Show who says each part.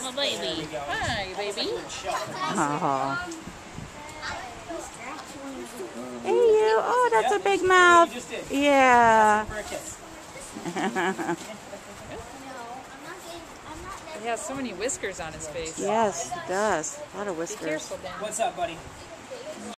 Speaker 1: little baby. Hi, baby.
Speaker 2: Oh. Hey, you. Oh, that's a big mouth. Yeah.
Speaker 3: He has so many whiskers on his face.
Speaker 2: Yes, he does. A lot of
Speaker 3: Be
Speaker 2: whiskers.
Speaker 3: careful, Dan.
Speaker 4: What's up, buddy?